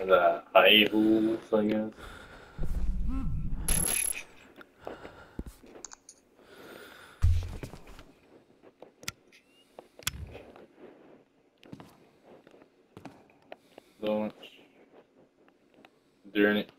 The Hyrule, I guess. Launch. Doing it.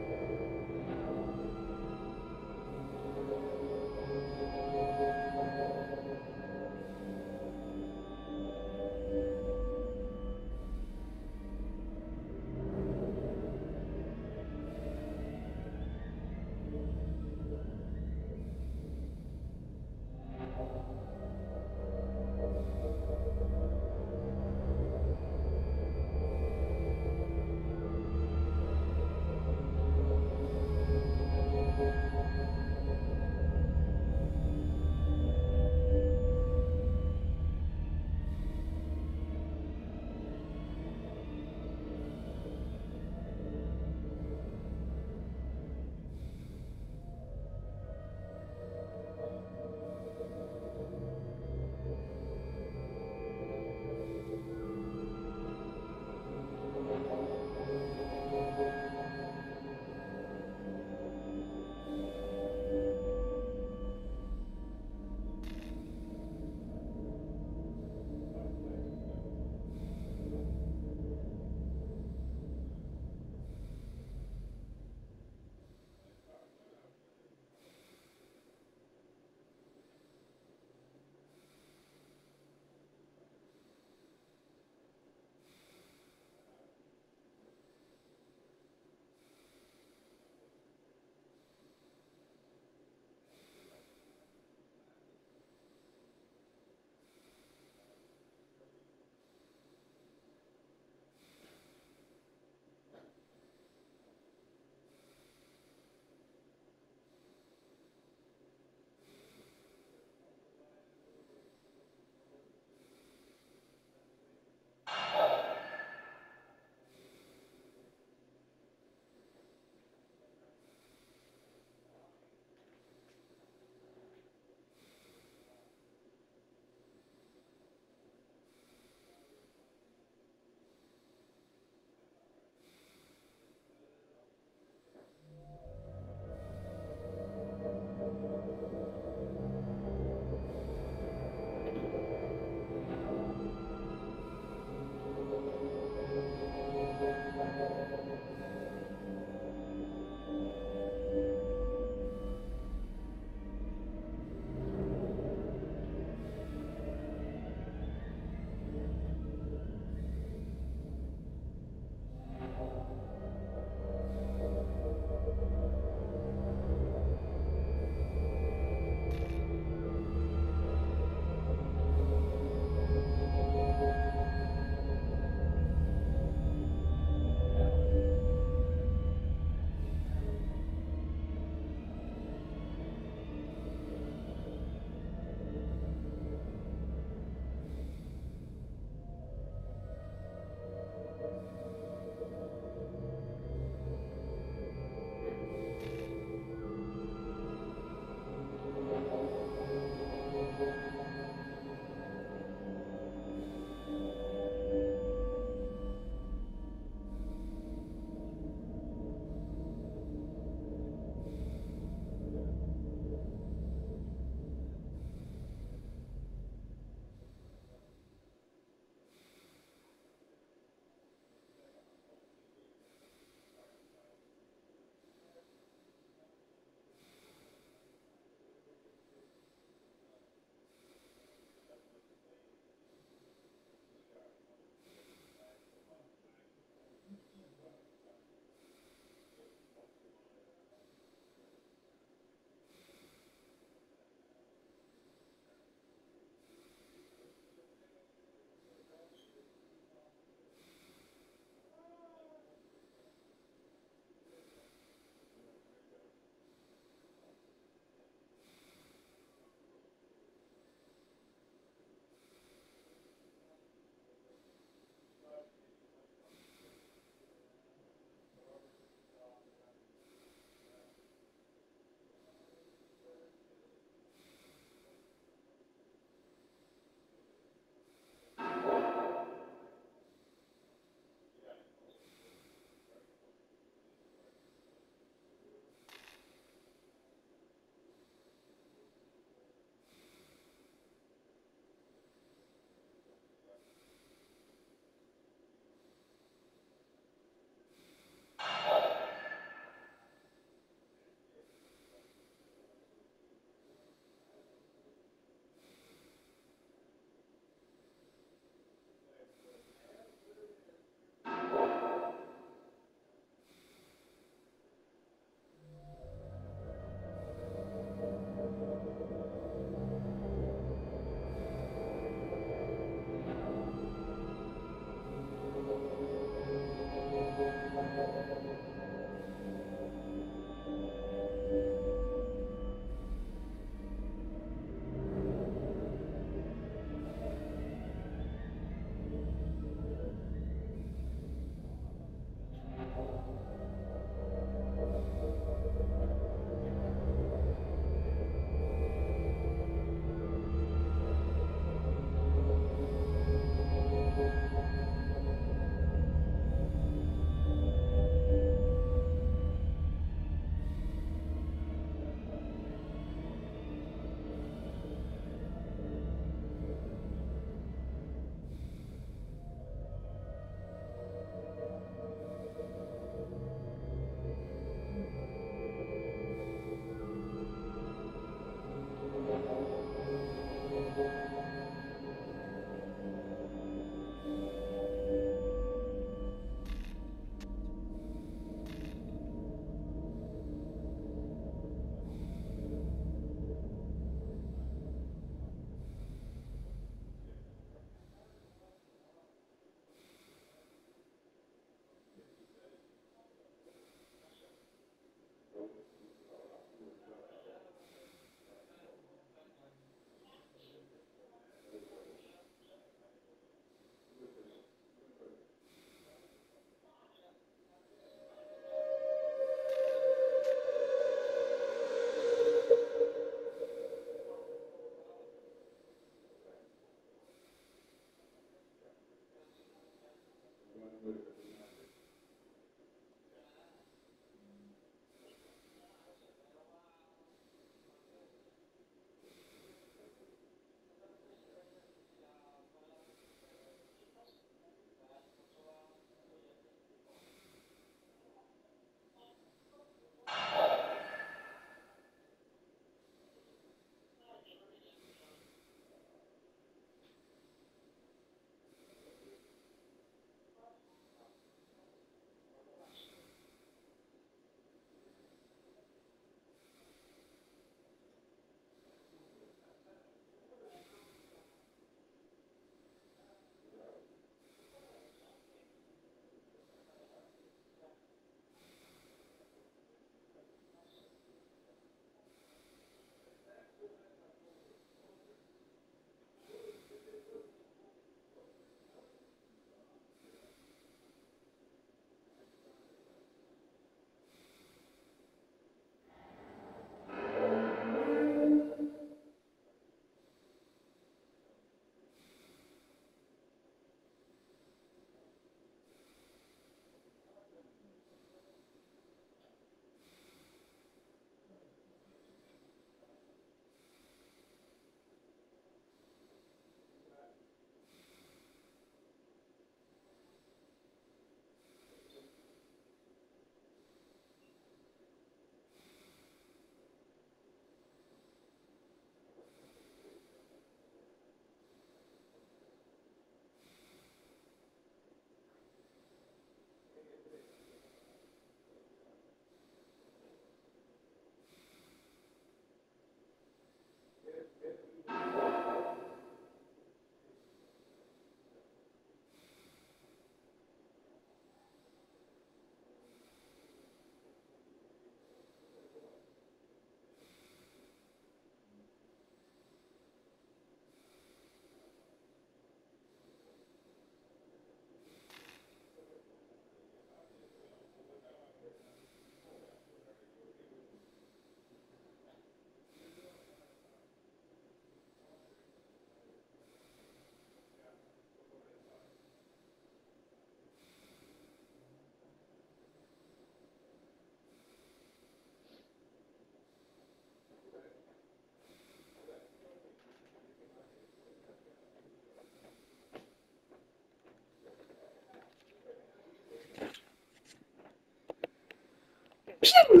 Pew!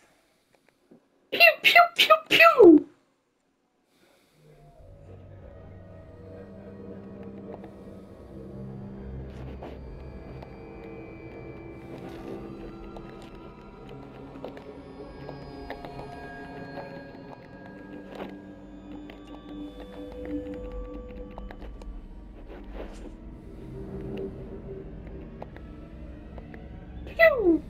Pew, pew, pew, pew! Pew!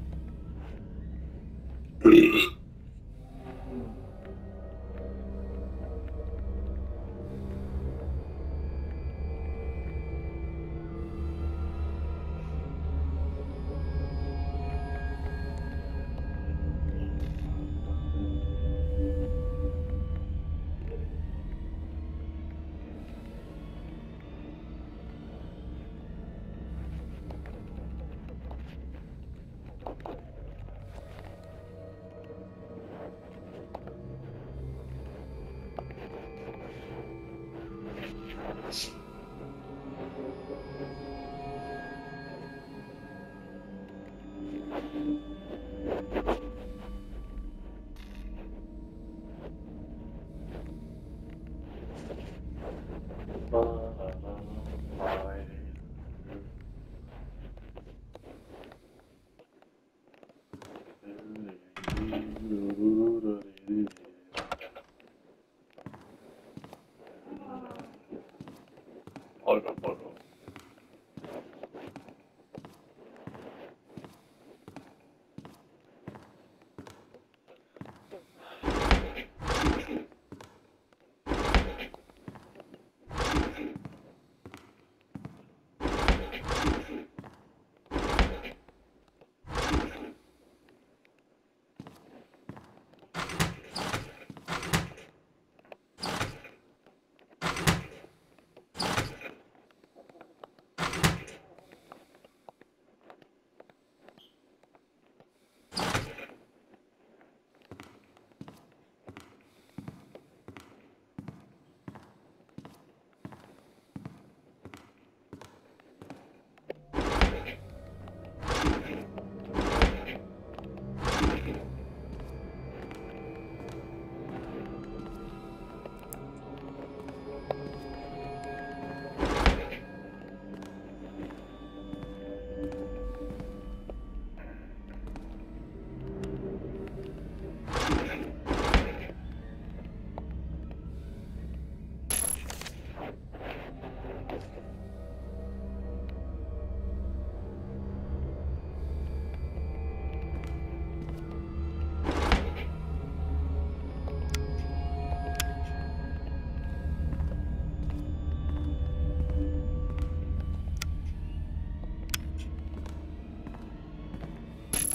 Hold on, hold on.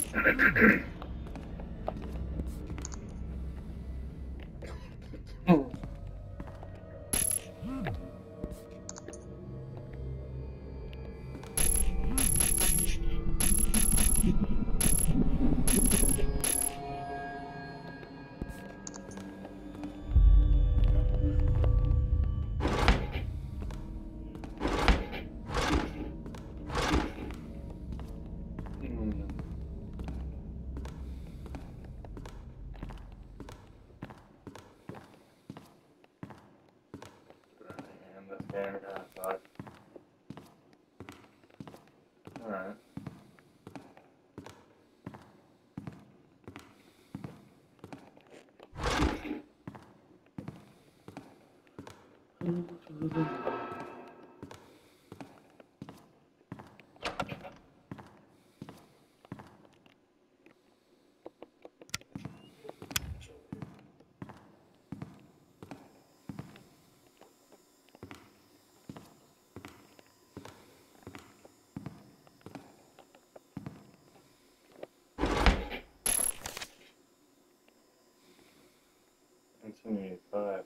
Alright. Continue 5, I think.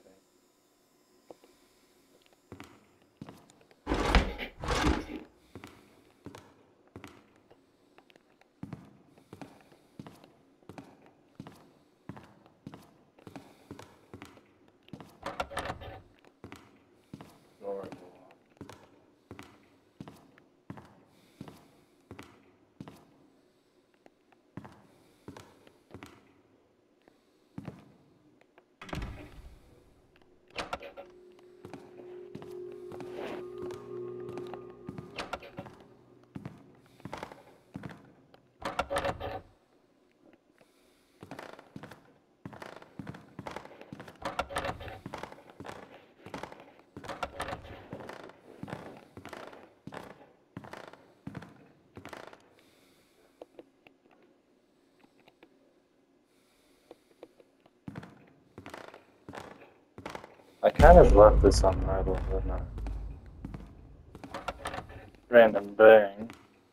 Lord. I kind of left this on idle, didn't I? Random bang.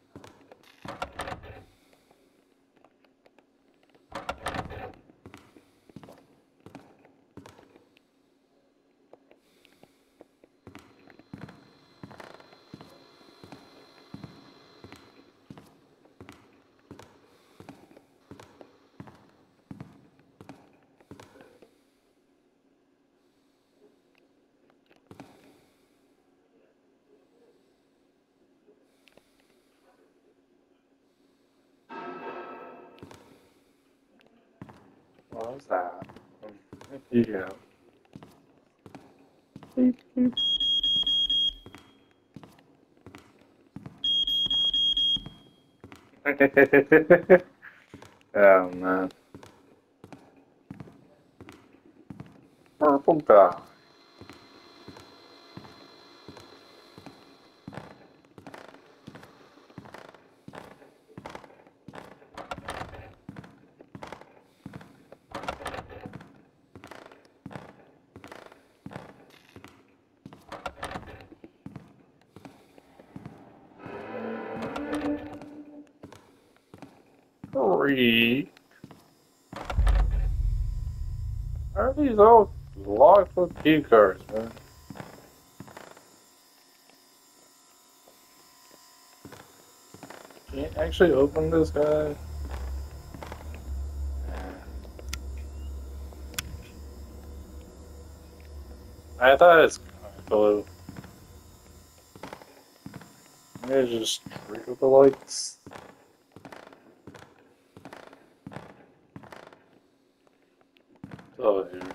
What was that? Yeah. Beep, beep. Oh man. Purple guy. Three. Are these all locked with key cards, man? Can you actually open this guy? I thought it's blue. Maybe just trigger the lights. Oh, here.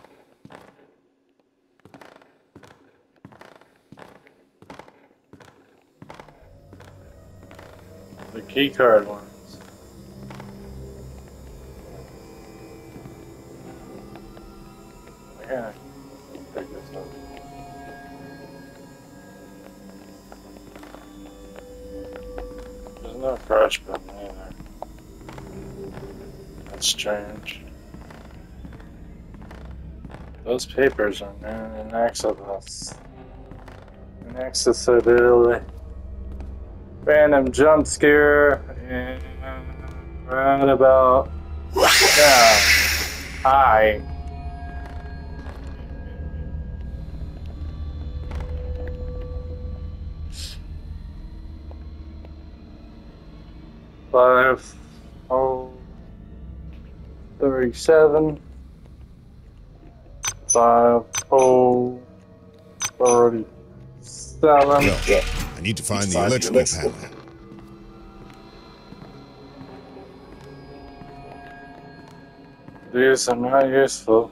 The key card ones. Yeah. Pick this up. There's no crash button either. That's strange. Those papers are inaccessibility. Random jump scare. And Right about. Yeah. Hi. Five. Oh. 37. 5. Oh. 37. Yeah. I need to find the electrical panel. These are not useful.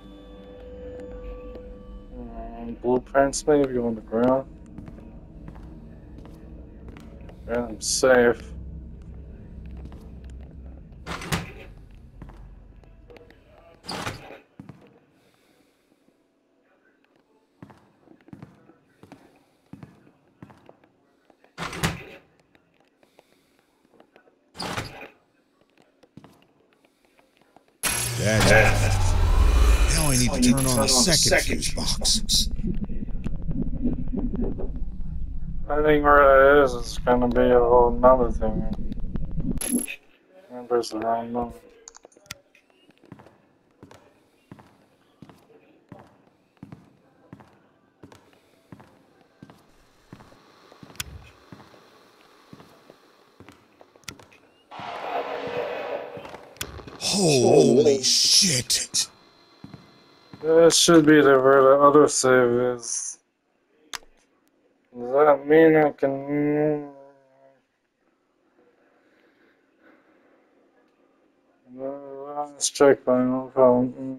Blueprints maybe on the ground. Yeah, I'm safe. That's it. Now I need to turn on the second fuse box. I think where it is gonna be a whole nother thing. Remember's the wrong number. Holy shit. This should be the where the other save is. Does that mean I can... Let's check my own phone.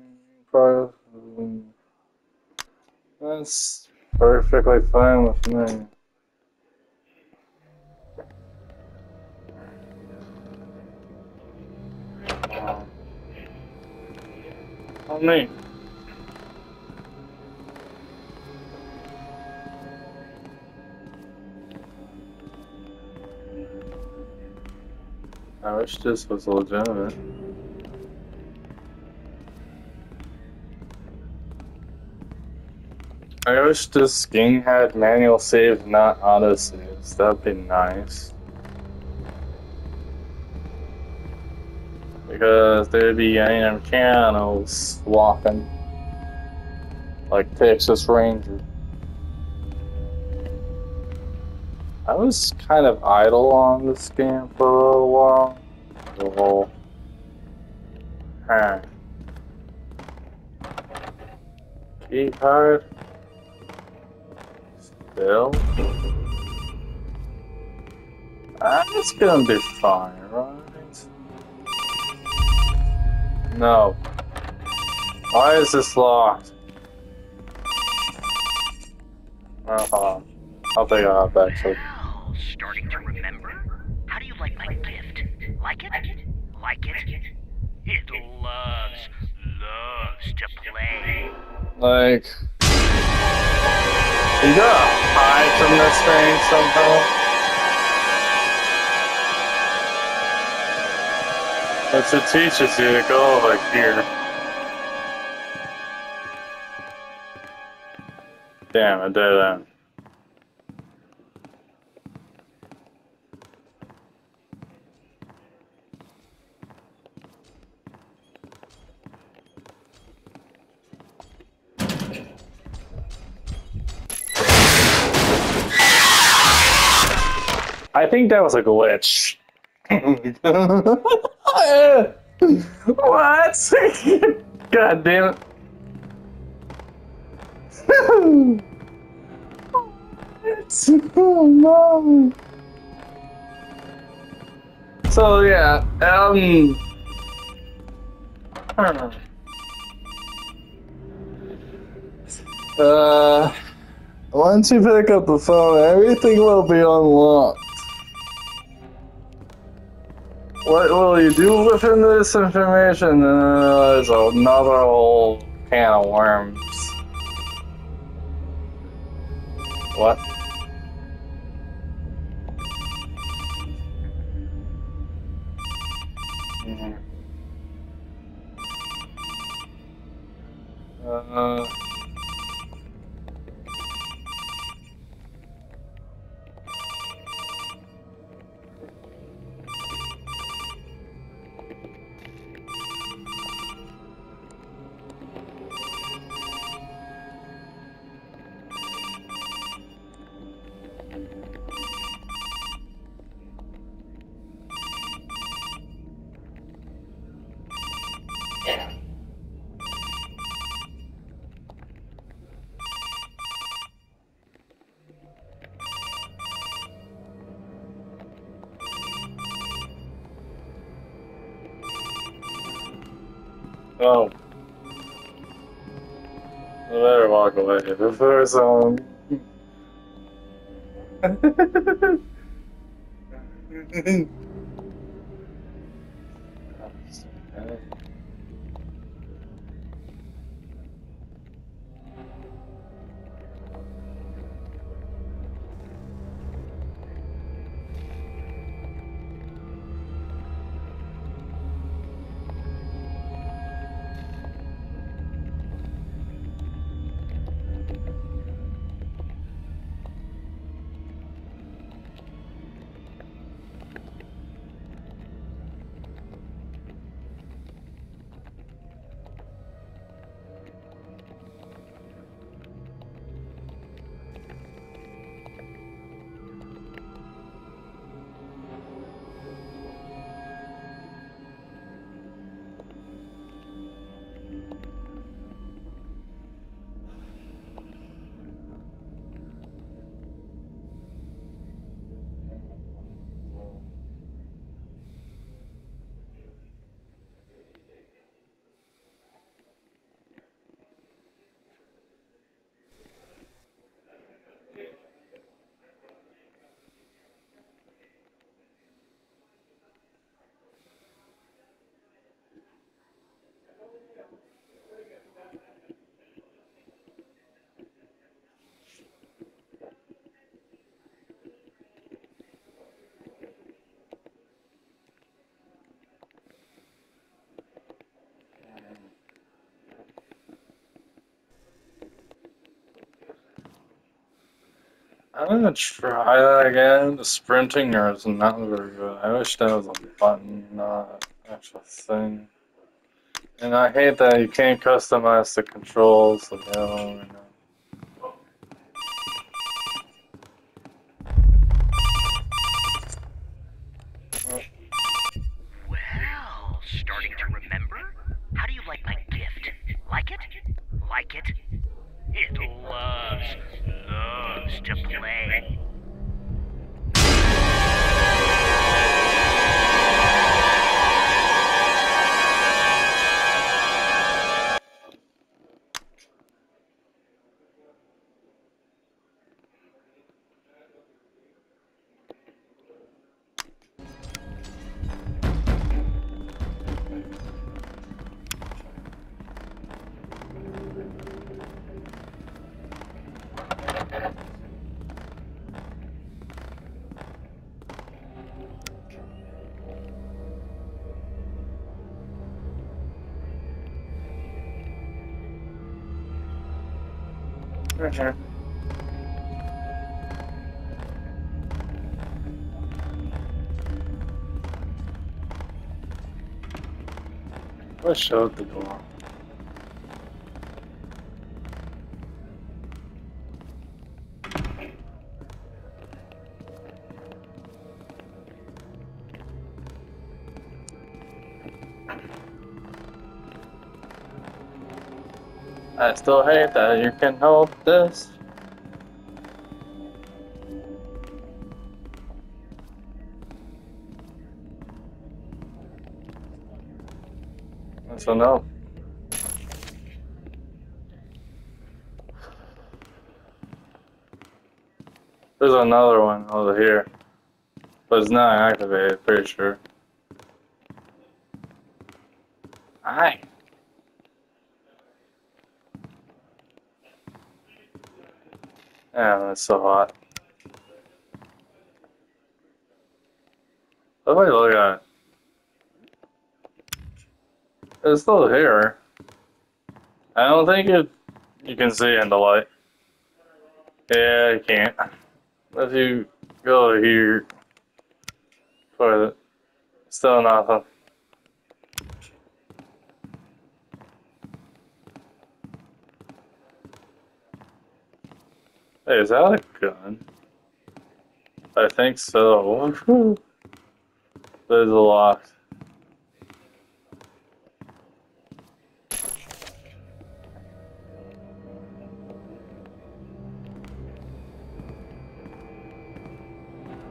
That's perfectly fine with me. Oh, neat. I wish this was legitimate. I wish this game had manual save, not auto saves. That'd be nice. Because there'd be random channels walking. Like Texas Ranger. I was kind of idle on this game for a little while. Oh. Huh. Key card. Still. It's gonna be fine, right? No. Why is this locked? I'll take it off actually. Well, starting to remember? How do you like my gift? Like it? Like it? It loves to play. Like, you gotta hide from this thing somehow. But it teaches you to go over here. Damn, I did that. I think that was a glitch. What? God damn it. Oh no. So yeah, once you pick up the phone, everything will be unlocked. What will you do within this information? There's another whole can of worms. What? Oh. I better walk away before someone. I'm gonna try that again. The sprinting is not very good. I wish that was a button, not an actual thing. And I hate that you can't customize the controls of the other one. Well, starting to remember? How do you like my gift? Like it? Like it? It loves to play. Okay. Let's shut the door. I still hate that you can hold this. So no. There's another one over here, but it's not activated, pretty sure. Hi. Yeah, that's so hot. Let me look at it. It's still here. I don't think you can see in the light. Yeah, you can't. If you go here, toilet, still nothing. Hey, is that a gun? I think so. There's a lock.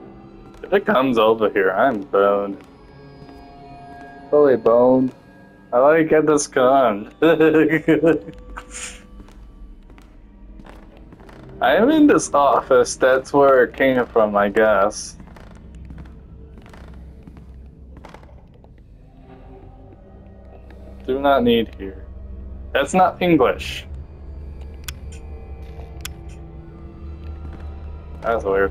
If it comes over here, I'm boned. Fully boned. I like get this gun. I'm in this office, that's where it came from, I guess. Do not need here. That's not English. That's weird.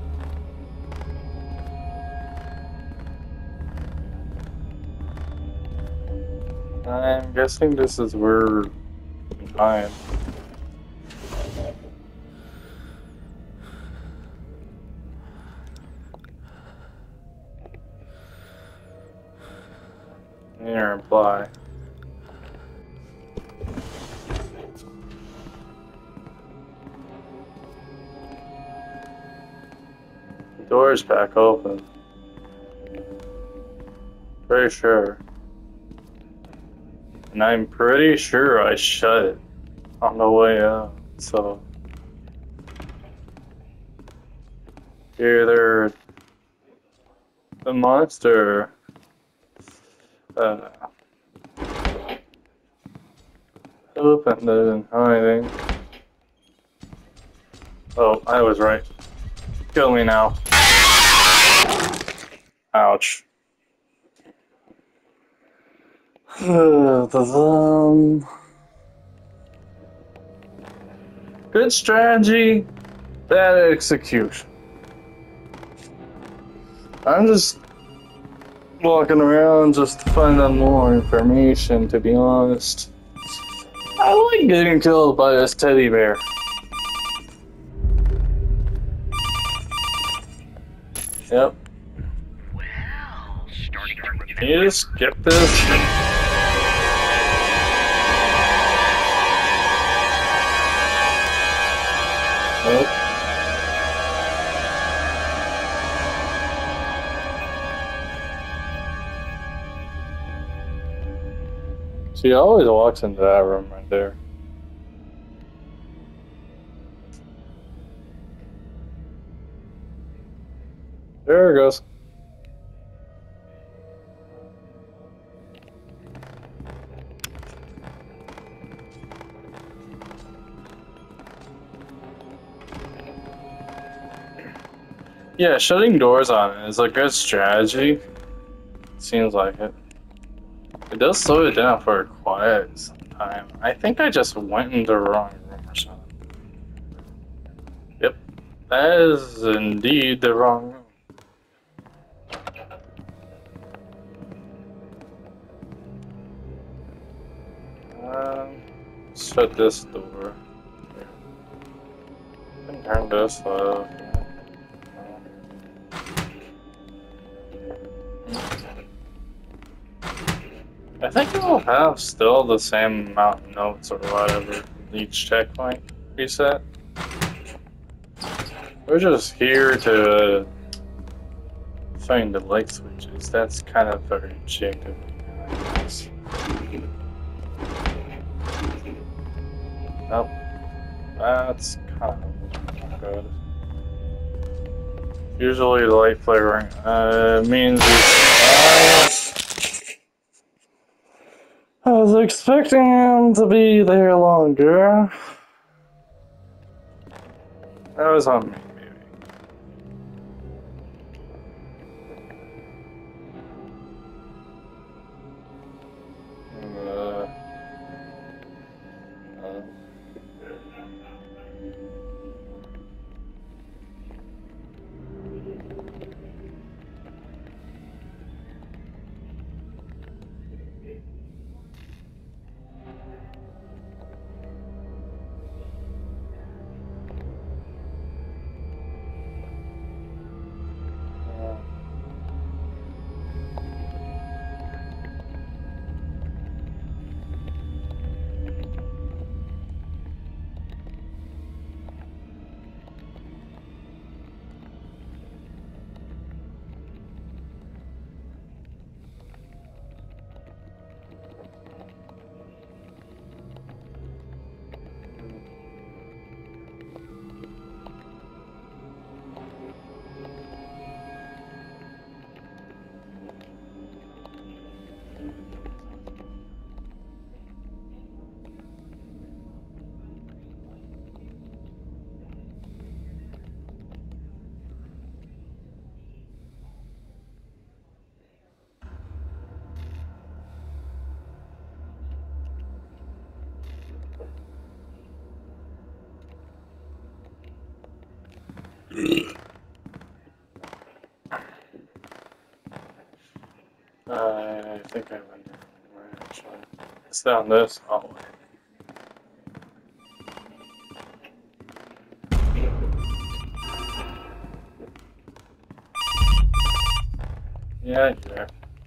I'm guessing this is where I am. Here, apply. The door's back open. Pretty sure. And I'm pretty sure I shut it on the way out, so. Either the monster opened it and hiding. Oh, I was right. Kill me now. Ouch. Good strategy, bad execution. I'm just walking around just to find out more information, to be honest. I like getting killed by this teddy bear. Yep. Well, starting to remember. Can you just skip this? Nope. She always walks into that room right there. There it goes. Yeah, shutting doors on it is a good strategy. Seems like it. It does slow it down for a quiet time. I think I just went in the wrong room or something. Yep, that is indeed the wrong room. Shut this door. And turn this off. I think it will have still the same amount of notes or whatever each checkpoint reset. We're just here to find the light switches. That's kind of our objective, I guess. Nope. That's kind of good. Usually the light flaring means I was expecting him to be there longer. That was on me, maybe. I think I went where actually. It's down this hallway. Yeah, yeah.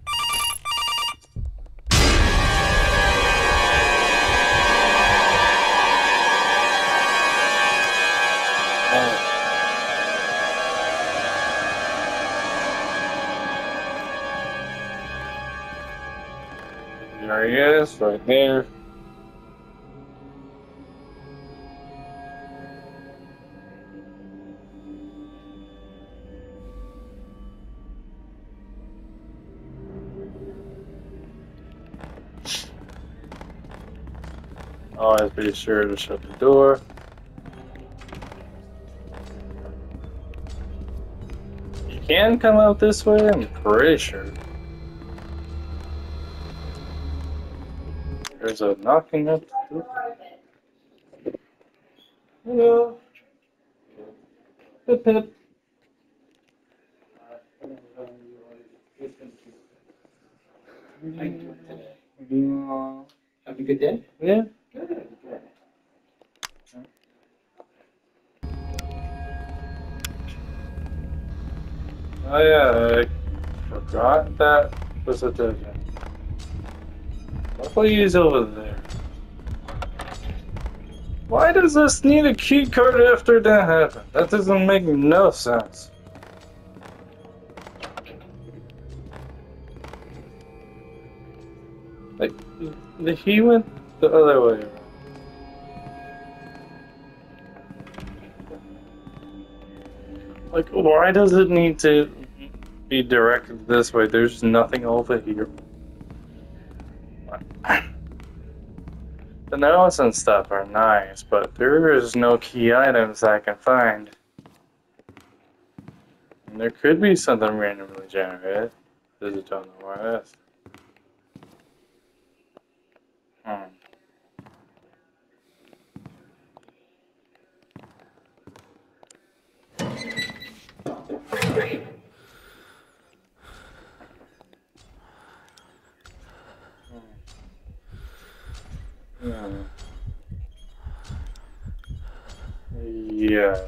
There he is, right there. Always be sure to shut the door. You can come out this way, I'm pretty sure. There's a knocking at the door. Hello. Pip pip. Have a good day. Yeah. Good. Oh yeah, I forgot that was a dungeon. Luckily he's over there. Why does this need a key card after that happened? That doesn't make no sense. Like, he went the other way around. Like, why does it need to be directed this way? There's nothing over here. The notes and stuff are nice, but there is no key items I can find. And there could be something randomly generated. Just don't know where it is. Yeah.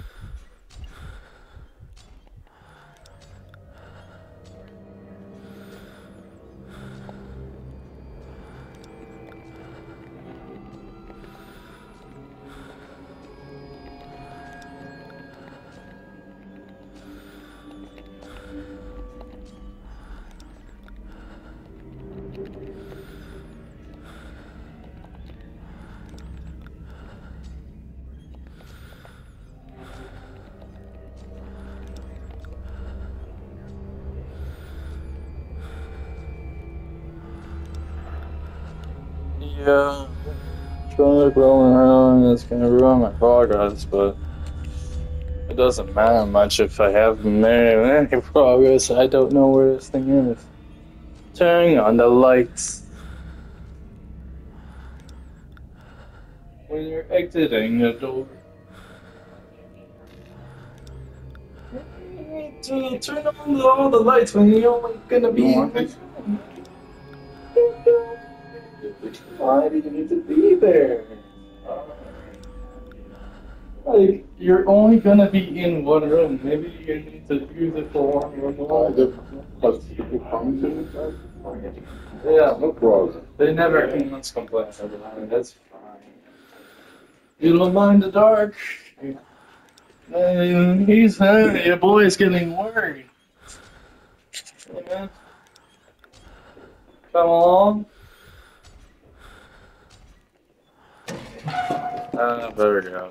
Yeah, trying to roll around is gonna ruin my progress, but it doesn't matter much if I have any progress. I don't know where this thing is. Turning on the lights. When you're exiting the door. You need to turn on all the lights when you're only gonna be in. Why do you need to be there? Like, you're only gonna be in one room. Maybe you need to use it for one room. Yeah, No problem. they never once complain about it. That's fine. You don't mind the dark? Your boy's getting worried. Yeah. Come along. There we go.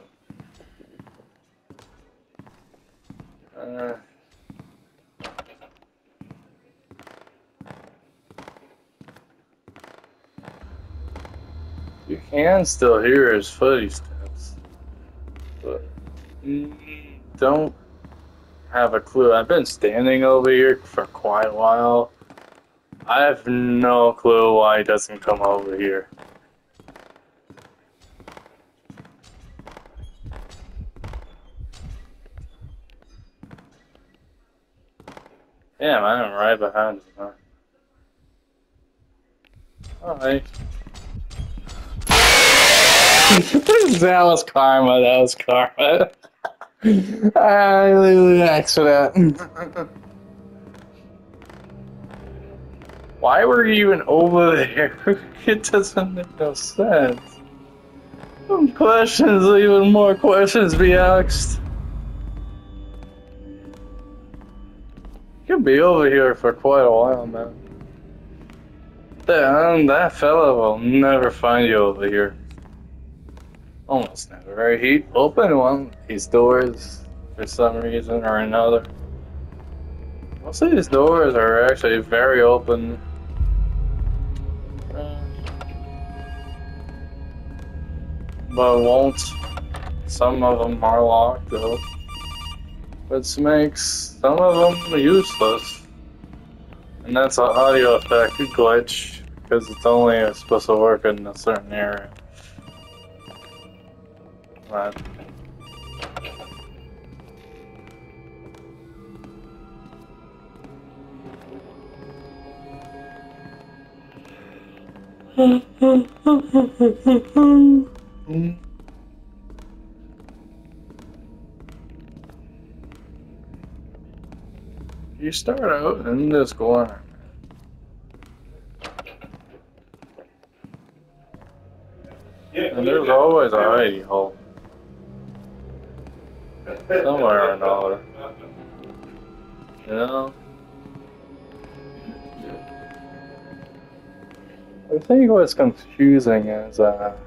You can still hear his footsteps, but don't have a clue. I've been standing over here for quite a while. I have no clue why he doesn't come over here. Yeah, man, I'm right behind you, man. Alright. That was karma, that was karma. I literally asked for that. Why were you even over there? It doesn't make no sense. Some questions, even more questions be asked. You'll be over here for quite a while, man. That fella will never find you over here. Almost never, right? He opened one of these doors for some reason or another. Most of these doors are actually very open. But won't. Some of them are locked though. Which makes some of them useless. And that's an audio effect glitch, because it's only supposed to work in a certain area. But you start out in this corner. And there's always a hidey hole. Somewhere or another. You know? I think what's confusing is,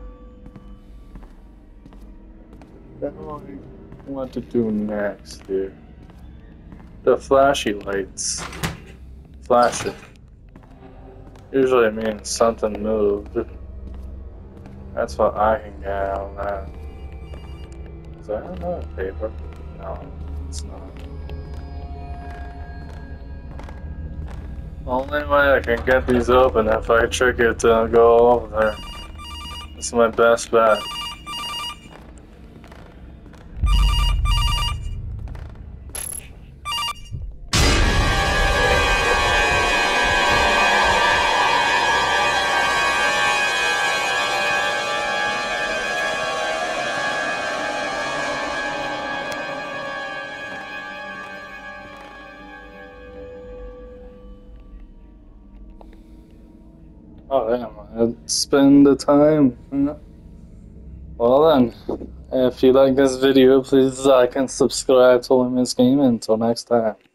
what to do next here. The flashy lights. Flashing. Usually means something moved. That's what I can get out of that. Is that another paper? No, it's not. Only way I can get these open if I trick it to go over there. It's my best bet. Oh damn, I'd spend the time. Well then, if you like this video, please like and subscribe to Lemons Gaming. Until next time.